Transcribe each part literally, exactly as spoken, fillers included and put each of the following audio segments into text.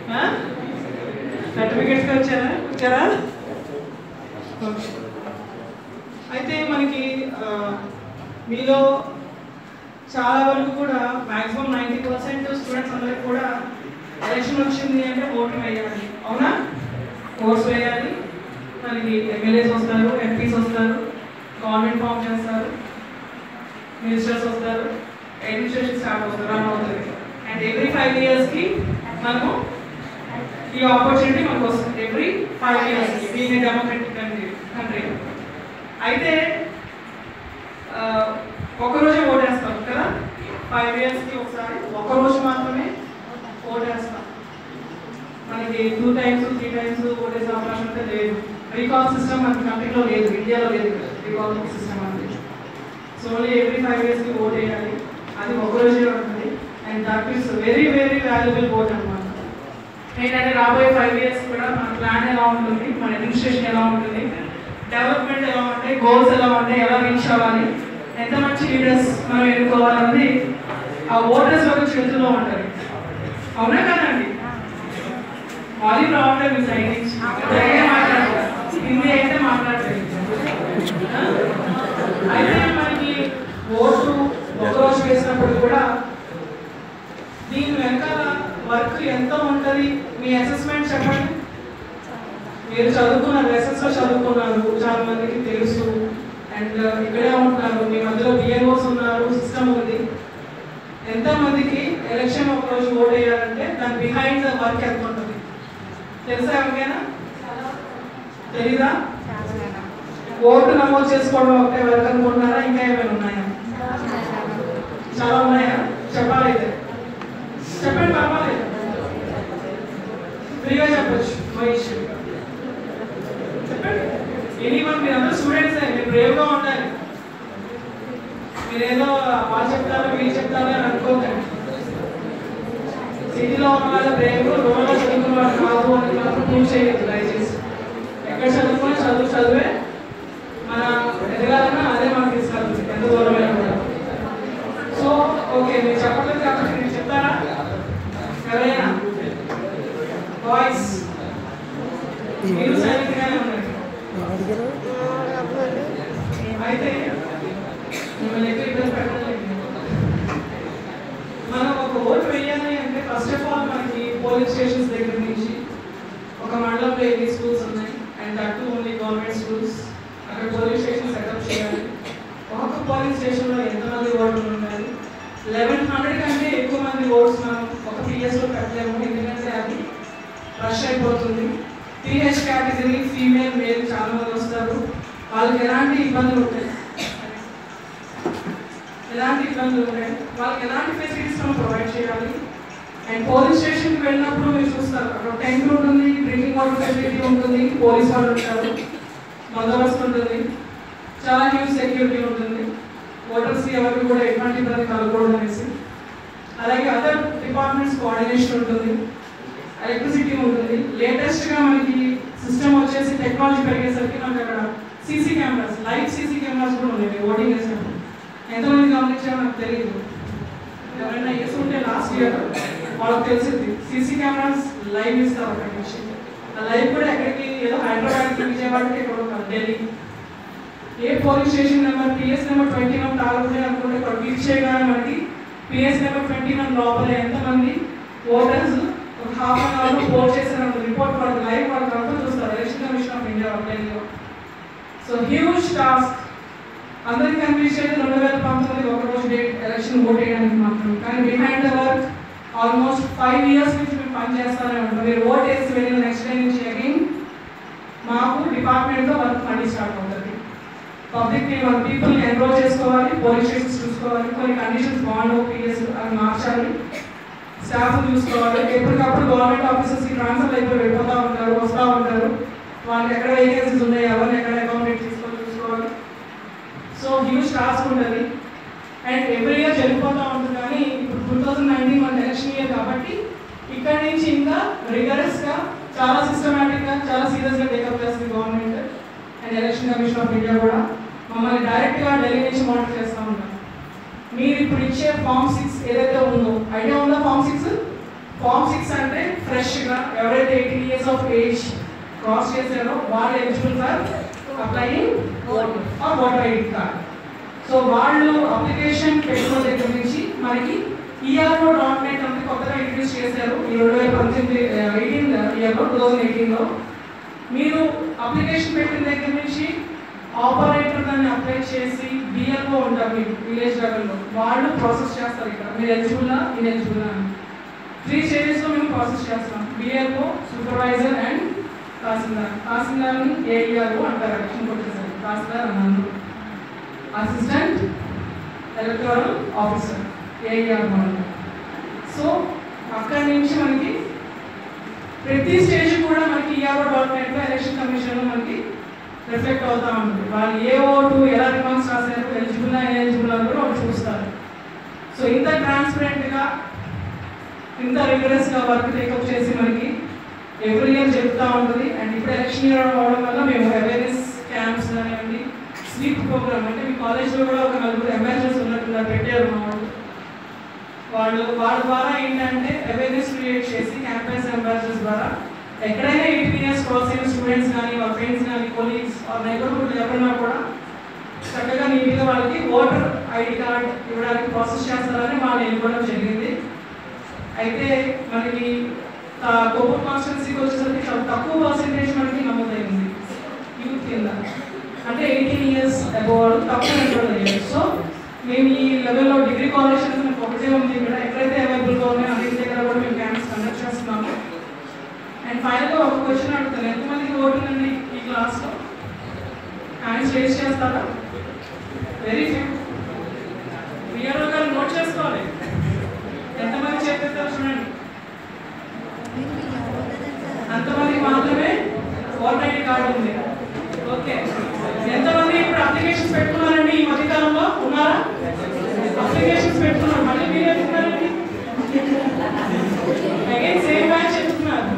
సర్టిఫికేట్స్కి వచ్చారా వచ్చారా అయితే మనకి మీలో చాలా వరకు కూడా మ్యాక్సిమం నైంటీ పర్సెంట్ స్టూడెంట్స్ అందరికి కూడా ఎలక్షన్ వచ్చింది అంటే ఓటు వేయాలి, అవునా? ఓట్స్ వేయాలి, మనకి ఎమ్మెల్యేస్ వస్తారు, ఎంపీస్ వస్తారు, గవర్నమెంట్ ఫామ్ చేస్తారు, మినిస్టర్స్ వస్తారు, అడ్మినిస్ట్రేషన్ స్టార్ట్ అవుతారు, రన్ అవుతుంది. అండ్ ఎవ్రీ ఫైవ్ ఇయర్స్కి మనము ఈ ఆపర్చునిటీ మనకు వస్తుంది. ఎవ్రీ ఫైవ్ ఇయర్స్కి being a democratic country country అయితే ఒకరోజే ఓటేస్తాం కదా, ఫైవ్ ఇయర్స్కి ఒకసారి ఒకరోజు మాత్రమే ఓటేస్తాం. మనకి టూ టైమ్స్ త్రీ టైమ్స్ ఓటేసే అవకాశం అయితే లేదు. రీకాల్ సిస్టమ్ మన కంట్రీలో లేదు, ఇండియాలో లేదు రీకాల్ సిస్టమ్ అనేది. సో ఓన్లీ ఎవ్రీ ఫైవ్ ఇయర్స్కి ఓట్ వేయాలి, అది ఒకరోజే ఉంటుంది. And that is very very valuable vote అనమాట. ఏంటంటే రాబోయే ఫైవ్ ఇయర్స్ కూడా మన ప్లాన్ ఎలా ఉంటుంది, మన అడ్మినిస్ట్రేషన్ ఎలా ఉంటుంది, డెవలప్మెంట్ ఎలా ఉంటాయి, గోల్స్ ఎలా ఉంటాయి, ఎలా రీచ్ అవ్వాలి, ఎంత మంచి లీడర్స్ మనం ఎన్నుకోవాలన్నది ఆ ఓటర్స్ ఒక చేతుల్లో ఉంటుంది, అవునా కదండి? వాల్యూమ్ రావట్లేదు మీ సైడ్ నుంచి, మాట్లాడతారు హిందీ అయితే మాట్లాడలేదు. అయితే మనకి ఓటు ఒకరోజు వేసినప్పుడు కూడా దీని వెనకాల వర్క్ ఎంత ఉంటుంది, మీ అసెస్మెంట్ చెప్పండి. మీరు చదువుకున్నారు, ఎస్ఎస్లో చదువుకున్నారు, చాలా మందికి తెలుసు. అండ్ ఇక్కడే ఉంటున్నారు, మీ మధ్యలో బిఎల్ఓస్ ఉన్నారు, సిస్టమ్ ఉంది. ఎంతమందికి ఎలక్షన్ ఒక రోజు ఓట్ వేయాలంటే దాని బిహైండ్ ద వర్క్ ఎంత ఉంటుంది తెలుసా? ఎవరికైనా తెలీదా? ఓటు నమోదు చేసుకోవడం ఒకటే వర్క్ అనుకుంటున్నారా? ఇంకా ఏమైనా ఉన్నాయా? చాలా ఉన్నాయా? చెప్పాలైతే చెప్పండి, పర్వాలేదు, ఫ్రీగా చెప్పచ్చు, నో ఇష్యూ. చెప్పండి ఎనీ వన్. మీరు అందరూ స్టూడెంట్సే, మీరు బ్రేవ్గా ఉండాలి. మీరేదో వాళ్ళు చెప్తారో మీరు చెప్తారో అని అనుకోకండి. సిటీలో ఉన్న వాళ్ళ బ్రేవ్, రోడ్లో చదువుకున్న వాళ్ళు కాదు అని మాత్రం ప్రూవ్ చేయలేదు దయచేసి. ఎక్కడ చదువుకున్నా చదువు చదివే మన ఎదగాలన్నా అదే మనకు తీసుకెళ్తుంది, ఎంత దూరమైనా కూడా. సో ఓకే, మీరు చెప్పలేదు కాబట్టి మీరు చెప్తారా ఎవరైనా? బాయ్స్ మీరు సైలెంట్గానే ఉన్నారు. అయితే మిమ్మల్ని ఎక్కువ ఇబ్బంది పెట్టలేదు. మనం ఒక ఓటు వేయాలి అంటే ఫస్ట్ ఆఫ్ ఆల్ మనకి పోలీస్ స్టేషన్స్ దగ్గర నుంచి ఒక మండలంలో ఎన్ని స్కూల్స్ ఉన్నాయి, and that only government schools, అక్కడ పోలీస్ స్టేషన్ సెటప్ చేయాలి. ఒక్కొక్క పోలీస్ స్టేషన్లో ఎంతమంది ఓటర్లు ఉండాలి, లెవెన్ హండ్రెడ్ కంటే ఎక్కువ మంది ఓట్స్ మనం ఒక పిఎస్లో పెట్టలేము, ఎందుకంటే అది రష్ అయిపోతుంది. టీహెచ్ కేటగిరీ ఫీమేల్ మేల్ చాలా మంది వస్తారు, వాళ్ళకి ఎలాంటి ఇబ్బందులు ఉంటాయి, ఎలాంటి ఇబ్బందులు ఉంటాయి, వాళ్ళకి ఎలాంటి ఫెసిలిటీస్ మనం ప్రొవైడ్ చేయాలి. అండ్ పోలీస్ స్టేషన్కి వెళ్ళినప్పుడు మీరు చూస్తారు, అక్కడ టెంట్ ఉంటుంది, డ్రింకింగ్ వాటర్ ఫెసిలిటీ ఉంటుంది, పోలీస్ వాళ్ళు ఉంటారు, బందోబస్తు ఉంటుంది, చాలా హ్యూజ్ సెక్యూరిటీ ఉంటుంది, ఓటర్స్కి ఎవరికి కూడా ఎటువంటి ఇబ్బంది కలగకూడదు అనేసి. అలాగే అదర్ డిపార్ట్మెంట్స్ కోఆర్డినేషన్ ఉంటుంది, ఎలక్ట్రిసిటీ ఉంటుంది. లేటెస్ట్గా మనకి సిస్టమ్ వచ్చేసి టెక్నాలజీ పెరిగేసరికి మనకి అక్కడ CC cameras, live CC cameras కూడా ఉన్నాయి ఓటింగ్ వేసినప్పుడు. ఎంతమంది గమనించారో నాకు తెలియదు, ఎవరైనా వేసి ఉంటే లాస్ట్ ఇయర్ వాళ్ళకి తెలిసింది. సీసీ కెమెరాస్ లైవ్ ఇస్తారు అక్కడి నుంచి. ఆ లైవ్ కూడా ఎక్కడికి, ఏదో హైదరాబాద్కి, విజయవాడకి ఎక్కడ ఉంటారు, ఢిల్లీ. ఏ police station number PS number twenty one తాలూకునే అనుకుంటే ఇక్కడ క్లిక్ చేయగానే మనకి పిఎస్ నెంబర్ ట్వంటీ వన్ లోపల ఎంతమంది ఓటర్స్ ఒక హాఫ్ అన్ అవర్లో పోల్ చేసిన రిపోర్ట్ వాళ్ళకి లైవ్ వాళ్ళకి అంతా చూస్తారు, ఎలక్షన్ కమిషన్ ఆఫ్ ఇండియా ఢిల్లీలో. So huge task. అందరికీ కనిపించేది రెండు వేల పంతొమ్మిది ఒకరోజు డేట్ ఎలక్షన్ ఓట్ వేయడానికి మాత్రం, కానీ behind the work almost five years నుంచి మేము పనిచేస్తూనే ఉంటాం. మీరు ఓట్ వేసి వెళ్ళిన నెక్స్ట్ డే నుంచి అగైన్ మాకు డిపార్ట్మెంట్తో వర్క్ మళ్ళీ స్టార్ట్ అవుతుంది. పబ్లిక్ని మన పీపుల్ని ఎన్రోల్ చేసుకోవాలి, పోలీస్ స్టేషన్స్ చూసుకోవాలి, కొన్ని కండిషన్స్ బాండ్ ఓపీఎస్ అవి మార్చాలి, స్టాఫ్ చూసుకోవాలి. ఎప్పటికప్పుడు గవర్నమెంట్ ఆఫీసర్స్కి ట్రాన్స్ఫర్ అయిపోయి వెళ్ళిపోతూ ఉంటారు, వస్తూ ఉంటారు, వాళ్ళకి ఎక్కడ వేకెన్సీస్ ఉన్నాయి, ఎవరిని ఎక్కడ అకామిడేట్ తీసుకొని చూసుకోవాలి. సో హ్యూజ్ టాస్క్ ఉంటుంది. అండ్ ఎవ్రీ ఇయర్ జరిగిపోతూ ఉంటుంది, కానీ ఇప్పుడు టూ థౌజండ్ నైన్టీన్ మన ఎలక్షన్ ఇయర్ కాబట్టి ఇక్కడి నుంచి ఇంకా రిగరస్గా, చాలా సిస్టమేటిక్గా, చాలా సీరియస్గా టేకప్ చేస్తుంది government and election commission of India కూడా. మమ్మల్ని డైరెక్ట్గా ఢిల్లీ నుంచి మానిటర్ చేస్తూ ఉంటాం. మీరు ఇప్పుడు ఇచ్చే ఫామ్ సిక్స్ ఏదైతే ఉందో, ఐడియా ఉందా? ఫామ్ సిక్స్ ఫామ్ సిక్స్ అంటే ఫ్రెష్గా ఎవరైతే eighteen years of age cross చేశారో వాళ్ళు eligible for applying or voter ID card. So వాళ్ళు అప్లికేషన్ పెట్టుకున్న దగ్గర నుంచి మనకి ఈఆర్ఓ డాట్ నెట్ అనేది కొత్తగా ఇంట్రడ్యూస్ చేశారు ఈ రెండు వేల పంతొమ్మిది ఎయిటీన్ ఇయర్లో టూ థౌజండ్ ఎయిటీన్లో. మీరు అప్లికేషన్ పెట్టిన దగ్గర నుంచి ఆపరేటర్ దాన్ని అప్లై చేసి బిఎల్ఓ ఉంటారు మీకు విలేజ్ లెవెల్లో, వాళ్ళు ప్రాసెస్ చేస్తారు ఇక్కడ మీరు ఎలిజిబుల్లా ఇన్ఎలిజిబుల్లా అని. త్రీ స్టేజెస్లో మేము ప్రాసెస్ చేస్తాం. BLO, supervisor and tahsildar. తహసీల్దార్ని ఏఈఆర్ఓ అంటారు ఎలక్షన్ కొట్టేసారి, తహసీల్దార్ అన్నారు. అసిస్టెంట్ ఎలక్టోరల్ ఆఫీసర్ ఏఈఆర్ఓ అంటారు. సో అక్కడి నుంచి మనకి ప్రతి స్టేజ్ కూడా మనకి ఈఆర్ఓ డాట్ నెట్లో ఎలక్షన్ కమిషన్లో మనకి రిఫ్లెక్ట్ అవుతా ఉంటుంది. వాళ్ళు ఏ ఓటు ఎలా రిమార్క్స్ రాశారు, ఎలిజిబుల్లా ఇన్ఎలిజిబుల్ అని కూడా వాళ్ళు చూస్తారు. సో ఇంత ట్రాన్స్పరెంట్గా ఇంత రిగరస్గా వర్క్ టేకప్ చేసి మనకి ఎవ్రీ ఇయర్ చెప్తూ ఉంటుంది. అండ్ ఇప్పుడు ఎలక్షన్ ఇయర్ అవడం వల్ల మేము అవేర్నెస్ క్యాంప్స్ కానివ్వండి, స్వీప్ ప్రోగ్రామ్ అంటే మీ కాలేజ్లో కూడా ఒక నలుగురు అంబాసిడర్స్ ఉన్నట్టుగా పెట్టారు మా వాళ్ళు. వాళ్ళు వాళ్ళ ద్వారా ఏంటంటే అవేర్నెస్ క్రియేట్ చేసి క్యాంపస్ అంబాసిడర్స్ ద్వారా ఎక్కడైనా ఎయిటీన్ ఇయర్స్ క్రాస్ అయిన స్టూడెంట్స్ కానీ వాళ్ళ ఫ్రెండ్స్ కానీ కొలీగ్స్ వాళ్ళ నైబర్హుడ్ ఎవరైనా కూడా చక్కగా నీట్గా వాళ్ళకి ఓటర్ ఐడి కార్డ్ ఇవ్వడానికి ప్రాసెస్ చేస్తారని వాళ్ళు ఇవ్వడం జరిగింది. అయితే మనకి కొవ్వూరు కాన్స్టిట్యున్సీకి వచ్చేసరికి చాలా తక్కువ పర్సెంటేజ్ మనకి నమోదైంది యూత్ కింద, అంటే ఎయిటీన్ ఇయర్స్ అబోవ్ తక్కువ ఎన్రోల్ అయ్యారు. సో మేము ఈ లెవెల్లో డిగ్రీ కాలేజ్ అనేది మనకు ఒకటే ఉంది ఇక్కడ, ఎక్కడైతే అవైలబుల్గా ఉన్నాయో అన్నింటి దగ్గర కూడా మేము క్యాంప్స్ కండక్ట్ చేస్తున్నాము. అండ్ ఫైనల్గా ఒక క్వశ్చన్ అడుగుతాను, ఎంతమందికి ఓటుందండి ఈ క్లాస్లో? హ్యాండ్స్ రేస్ చేస్తారా? Very few. విఆర్ఓ గారు నోట్ చేసుకోవాలి ఎంతమంది చెప్పేస్తారు చూడండి. అంతమందికి మాత్రమే ఓటర్ ఐడి కార్డు ఉంది. ఓకే, ఎంతమంది ఇప్పుడు అప్లికేషన్స్ పెట్టుకున్నారండి ఈ మధ్యకాలంలో? ఉన్నారా? అప్లికేషన్స్ పెట్టుకున్నారు, మళ్ళీ మీరు చెప్తున్నారండి అగైన్ సేమ్ బ్యాచ్ చెప్తున్నారు.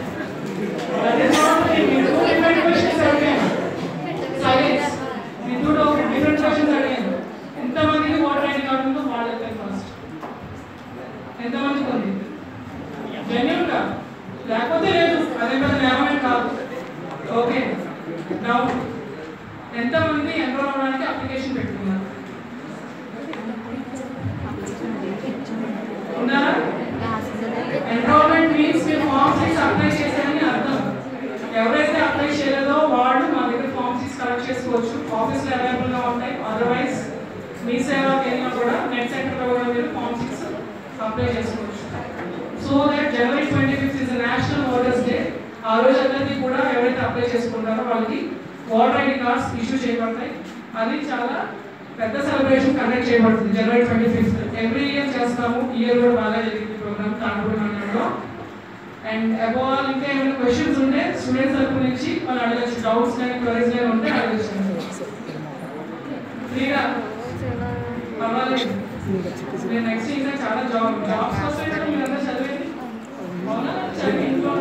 ఎంతమందికి ఓటర్ ఐడి కార్డు ఉందో వాళ్ళు ఫస్ట్ ఎంతమందికి ఉంది జెన్యూన్గా, లేకపోతే లేదు, అదే పెద్ద నేరమే కాదు. ఓకే, డౌట్ ఎంతమంది ఎన్రోల్ అవ్వడానికి అప్లికేషన్ పెట్టుకున్నారు? ఉన్నారా? ఎన్రోల్మెంట్ మీన్స్ మీరు ఫామ్ సిక్స్ అప్లై చేశారని అర్థం. ఎవరైతే అప్లై చేయలేదో వాళ్ళు మా దగ్గర ఫామ్ సిక్స్ కలెక్ట్ చేసుకోవచ్చు, ఆఫీస్లో అవైలబుల్గా ఉంటాయి. అదర్వైజ్ మీ సేవకి వెళ్ళినా కూడా నెట్ సెంటర్లో కూడా మీరు ఫామ్ సిక్స్ అప్లై చేసుకోవచ్చు. So that January twenty fifth is national voters day. ఆ రోజు అందరికీ కూడా ఎవరైతే అప్లై చేసుకుంటారో వాళ్ళకి ఓటర్ ఐడి కార్డ్స్ ఇష్యూ చేయబడతాయి. అది చాలా పెద్ద సెలబ్రేషన్ కండక్ట్ చేయబడుతుంది January twenty fifth. Every year చేస్తాము, ఇయర్ కూడా బాగా జరిగింది ప్రోగ్రామ్ తాండూరు మండలంలో. అండ్ అబౌవ్ ఆల్ ఇంకా ఏమైనా క్వశ్చన్స్ ఉంటే స్టూడెంట్స్ తరపు నుంచి వాళ్ళు అడగచ్చు, డౌట్స్ కానీ క్వరీస్ కానీ ఉంటే అడగచ్చు ఫ్రీగా, పర్వాలేదు. నేను నెక్స్ట్ ఇంకా చాలా జాబ్ జాబ్స్ వస్తాయి కదా, మీరు అందరూ చదివేది అవునా? చదివి ఇంట్లో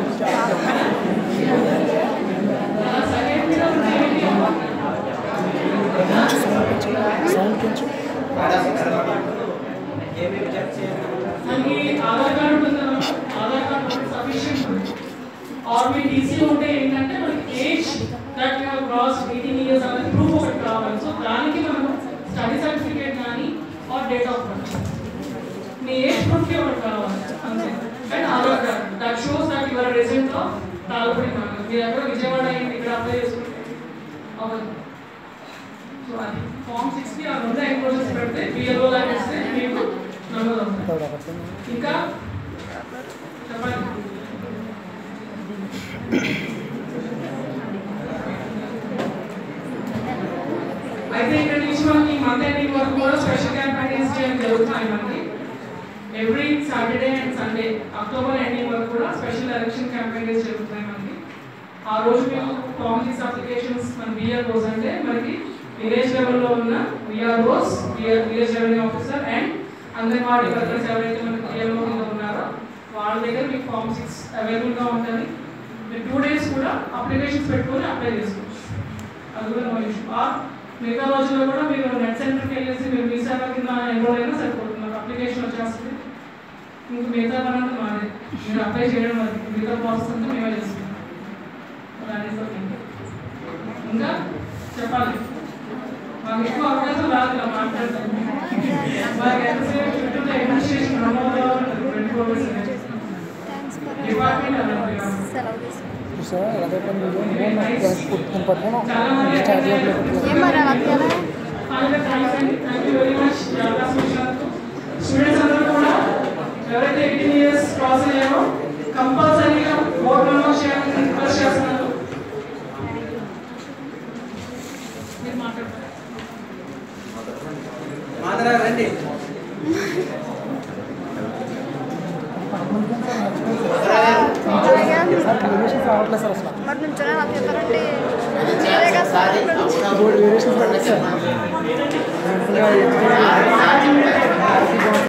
మనకి ఆధార్ కార్డు ఉంటుంది కదా, ఆధార్ కార్డు సఫిషియెంట్ ఆర్ మీ టీసీ ఉంటే ఏంటంటే మనకి age that you have cross eighteen years అనేది ప్రూఫ్ ఒకటి కావాలి. సో దానికి మనం స్టడీ సర్టిఫికేట్ కానీ ఆర్ డేట్ ఆఫ్ బర్త్ మీ ఏజ్ ప్రూఫ్కి ఒకటి కావాలి అంతే. And Aadhaar card that shows that your resident of Talapudi మండలం. మీరు ఎక్కడ విజయవాడ అయింది ఇక్కడ అప్లై చేసుకుంటే అవ్వదు. సో అది ఫామ్ సిక్స్టీ ఆ రెండు ఎన్క్లోజర్స్ పెడితే బిఎల్ఓ లాగా ఇస్తే మీకు నమోదు అవుతుంది. ఇంకా చెప్పండి. అయితే ఇక్కడ నుంచి మనకి మంత్ ఎండింగ్ వరకు కూడా స్పెషల్ క్యాంపెయిన్స్ చేయడం జరుగుతున్నాయి. మనకి every Saturday and Sunday October ending వరకు కూడా స్పెషల్ ఎలక్షన్ క్యాంపెయిన్స్ జరుగుతున్నాయి మనకి. ఆ రోజు మేము ఫామ్ సిక్స్ అప్లికేషన్స్ మన బిఆర్ఓస్ అంటే మనకి విలేజ్ లెవెల్లో ఉన్న VROs, village revenue officer and anganwadi workers ఎవరైతే మనకి పిఎల్ఓ కింద ఉన్నారో వాళ్ళ దగ్గర మీకు ఫామ్ సిక్స్ అవైలబుల్గా ఉంటుంది. మీరు టూ డేస్ కూడా అప్లికేషన్స్ పెట్టుకొని అప్లై చేసుకోవచ్చు, అది కూడా నో ఇష్యూ. ఆర్ మిగతా రోజుల్లో కూడా మీరు నెట్ సెంటర్కి వెళ్ళేసి మీరు మీ సేవ కింద ఎన్రోల్ అయినా సరిపోతుంది, అప్లికేషన్ వచ్చేస్తుంది ఇంక మిగతా పనంతా మాదే, మీరు అప్లై చేయడం వరకు మిగతా ప్రాసెస్ అంతా మేమే చేస్తున్నాం. ఇంకా చెప్పాలి, మాకు ఎక్కువ అవకాశం రాదు ఇలా మాట్లాడతాం. మాకు ఎంతసేపు చుట్టూ అడ్మినిస్ట్రేషన్ నమోదు ట్వంటీ ఫోర్ అవర్స్ డిపార్ట్మెంట్ అలా స్టూడెంట్స్ అందరూ కూడా ఎవరైతే ఎయిటీన్ ఇయర్స్ క్రాస్ అయ్యారో కంపల్సరీగా ఓట్ నమోదు చేయాలని రిక్వెస్ట్ చేస్తున్నారు. మీరు మాట్లాడతారు రండి. మరి నుంచోనే నాకు చెప్పారండి.